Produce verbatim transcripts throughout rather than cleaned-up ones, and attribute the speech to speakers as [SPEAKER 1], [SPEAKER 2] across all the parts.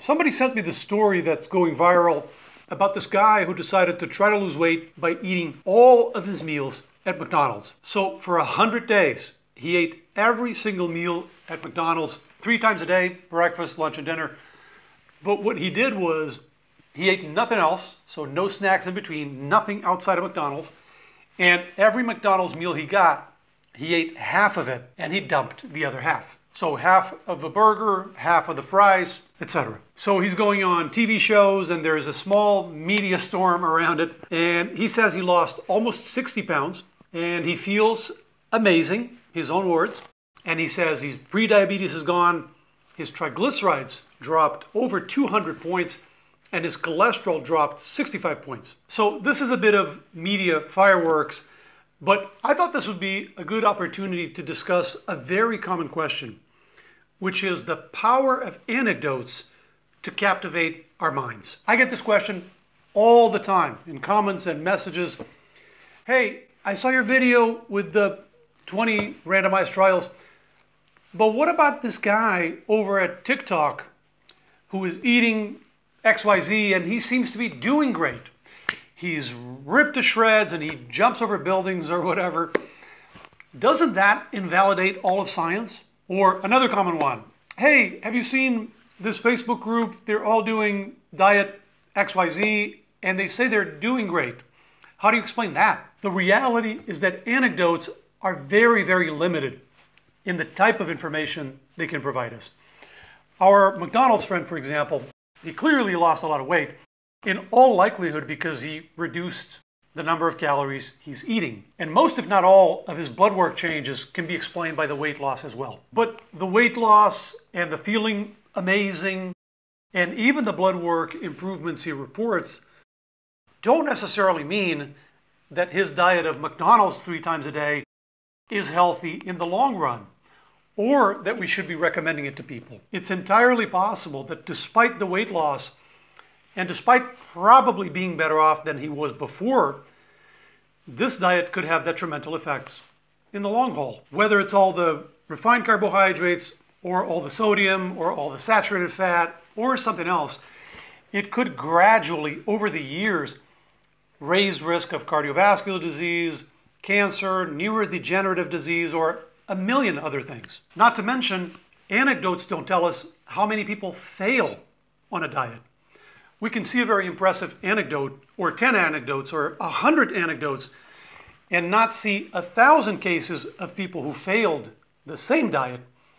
[SPEAKER 1] Somebody sent me the story that's going viral about this guy who decided to try to lose weight by eating all of his meals at McDonald's. So for a hundred days, he ate every single meal at McDonald's three times a day, breakfast, lunch, and dinner. But what he did was he ate nothing else, so no snacks in between, nothing outside of McDonald's. And every McDonald's meal he got, he ate half of it and he dumped the other half. So half of a burger, half of the fries, et cetera. So he's going on T V shows and there's a small media storm around it. And he says he lost almost sixty pounds and he feels amazing, his own words. And he says his pre-diabetes is gone, his triglycerides dropped over two hundred points, and his cholesterol dropped sixty-five points. So this is a bit of media fireworks, but I thought this would be a good opportunity to discuss a very common question, which is the power of anecdotes to captivate our minds. I get this question all the time in comments and messages. Hey, I saw your video with the twenty randomized trials, but what about this guy over at TikTok who is eating X Y Z and he seems to be doing great? He's ripped to shreds and he jumps over buildings or whatever. Doesn't that invalidate all of science? Or another common one. Hey, have you seen this Facebook group? They're all doing diet X Y Z and they say they're doing great. How do you explain that? The reality is that anecdotes are very, very limited in the type of information they can provide us. Our McDonald's friend, for example, he clearly lost a lot of weight, in all likelihood because he reduced the number of calories he's eating. And most, if not all, of his blood work changes can be explained by the weight loss as well. But the weight loss and the feeling amazing and even the blood work improvements he reports don't necessarily mean that his diet of McDonald's three times a day is healthy in the long run, or that we should be recommending it to people. It's entirely possible that despite the weight loss, and despite probably being better off than he was before, this diet could have detrimental effects in the long haul. Whether it's all the refined carbohydrates, or all the sodium, or all the saturated fat, or something else, it could gradually, over the years, raise risk of cardiovascular disease, cancer, neurodegenerative disease, or a million other things. Not to mention, anecdotes don't tell us how many people fail on a diet. We can see a very impressive anecdote, or ten anecdotes, or a hundred anecdotes, and not see a thousand cases of people who failed the same diet,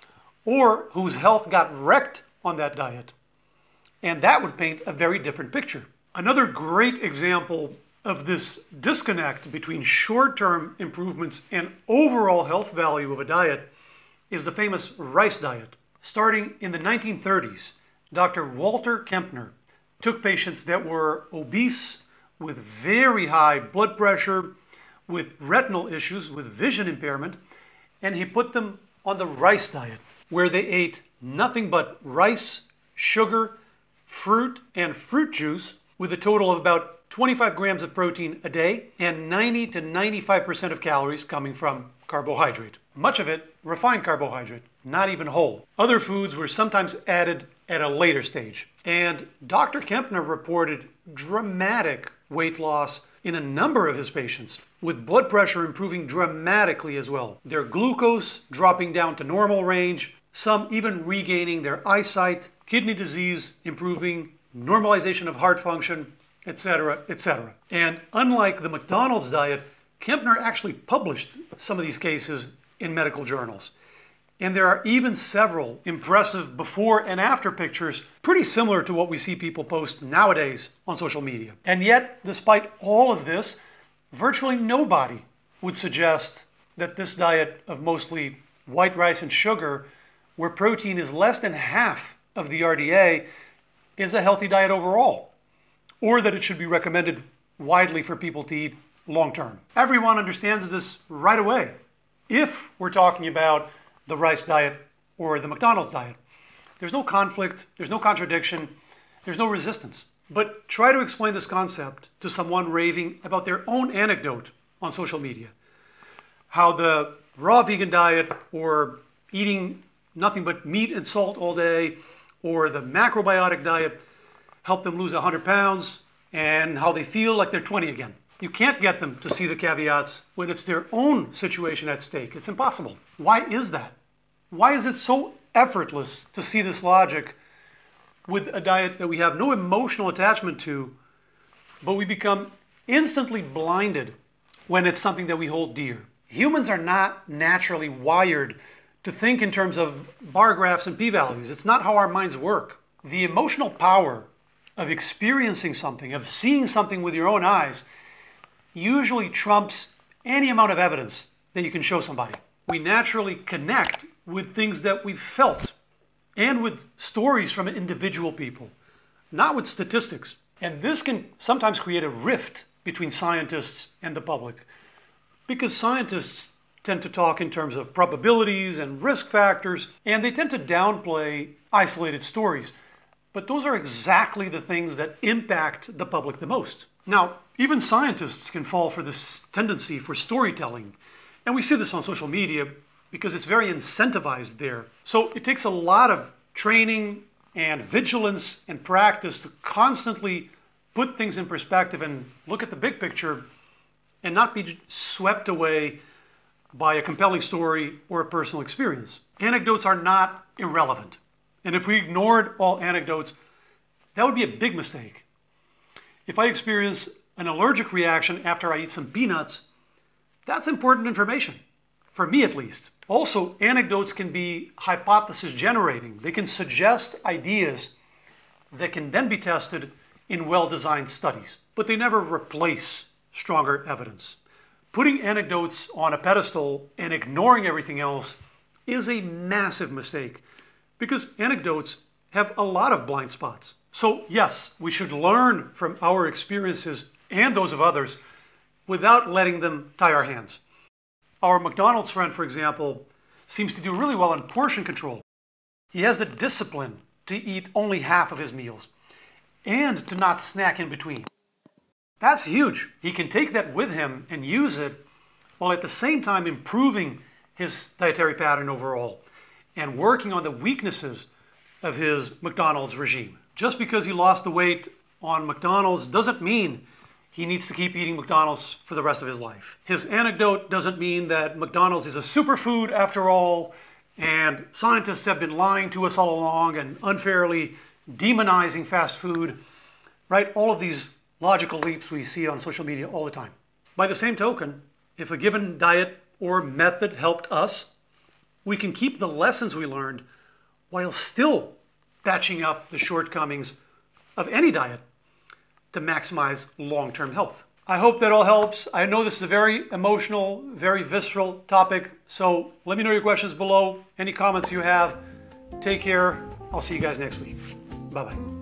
[SPEAKER 1] or whose health got wrecked on that diet. And that would paint a very different picture. Another great example of this disconnect between short-term improvements and overall health value of a diet is the famous rice diet. Starting in the nineteen thirties, Doctor Walter Kempner took patients that were obese, with very high blood pressure, with retinal issues, with vision impairment, and he put them on the rice diet, where they ate nothing but rice, sugar, fruit, and fruit juice, with a total of about twenty-five grams of protein a day and ninety to ninety-five percent of calories coming from carbohydrate. Much of it refined carbohydrate, not even whole. Other foods were sometimes added at a later stage. And Doctor Kempner reported dramatic weight loss in a number of his patients, with blood pressure improving dramatically as well. Their glucose dropping down to normal range, some even regaining their eyesight, kidney disease improving, normalization of heart function, et cetera, et cetera. And unlike the McDonald's diet, Kempner actually published some of these cases in medical journals. And there are even several impressive before and after pictures, pretty similar to what we see people post nowadays on social media. And yet, despite all of this, virtually nobody would suggest that this diet of mostly white rice and sugar, where protein is less than half of the R D A, is a healthy diet overall, or that it should be recommended widely for people to eat long term. Everyone understands this right away, if we're talking about the rice diet or the McDonald's diet. There's no conflict, there's no contradiction, there's no resistance. But try to explain this concept to someone raving about their own anecdote on social media. How the raw vegan diet, or eating nothing but meat and salt all day, or the macrobiotic diet helped them lose one hundred pounds and how they feel like they're twenty again. You can't get them to see the caveats when it's their own situation at stake. It's impossible. Why is that? Why is it so effortless to see this logic with a diet that we have no emotional attachment to, but we become instantly blinded when it's something that we hold dear? Humans are not naturally wired to think in terms of bar graphs and p-values. It's not how our minds work. The emotional power of experiencing something, of seeing something with your own eyes, usually trumps any amount of evidence that you can show somebody. We naturally connect with things that we've felt and with stories from individual people, not with statistics. And this can sometimes create a rift between scientists and the public, because scientists tend to talk in terms of probabilities and risk factors, and they tend to downplay isolated stories. But those are exactly the things that impact the public the most. Now, even scientists can fall for this tendency for storytelling. And we see this on social media because it's very incentivized there. So it takes a lot of training and vigilance and practice to constantly put things in perspective and look at the big picture and not be swept away by a compelling story or a personal experience. Anecdotes are not irrelevant. And if we ignored all anecdotes, that would be a big mistake. If I experience an allergic reaction after I eat some peanuts, that's important information, for me at least. Also, anecdotes can be hypothesis generating. They can suggest ideas that can then be tested in well-designed studies, but they never replace stronger evidence. Putting anecdotes on a pedestal and ignoring everything else is a massive mistake, because anecdotes have a lot of blind spots. So yes, we should learn from our experiences and those of others without letting them tie our hands. Our McDonald's friend, for example, seems to do really well in portion control. He has the discipline to eat only half of his meals and to not snack in between. That's huge. He can take that with him and use it while at the same time improving his dietary pattern overall and working on the weaknesses of his McDonald's regime. Just because he lost the weight on McDonald's doesn't mean he needs to keep eating McDonald's for the rest of his life. His anecdote doesn't mean that McDonald's is a superfood after all, and scientists have been lying to us all along and unfairly demonizing fast food, right? All of these logical leaps we see on social media all the time. By the same token, if a given diet or method helped us, we can keep the lessons we learned while still patching up the shortcomings of any diet to maximize long-term health. I hope that all helps. I know this is a very emotional, very visceral topic, so let me know your questions below, any comments you have. Take care. I'll see you guys next week. Bye-bye.